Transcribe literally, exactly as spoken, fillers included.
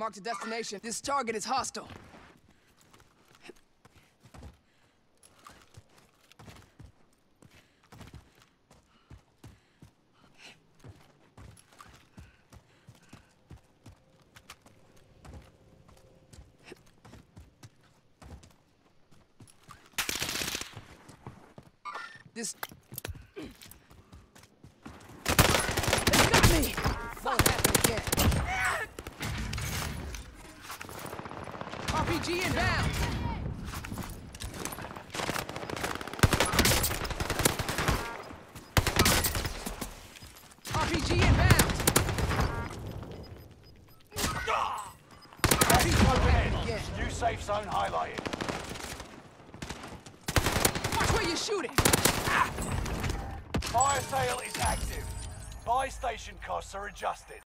Marked a destination. This target is hostile. This... They got me! Won't happen again. R P G inbound! R P G inbound! R P G inbound again. New safe zone highlighted. Watch where you're shooting! Fire sale is active. Buy station costs are adjusted.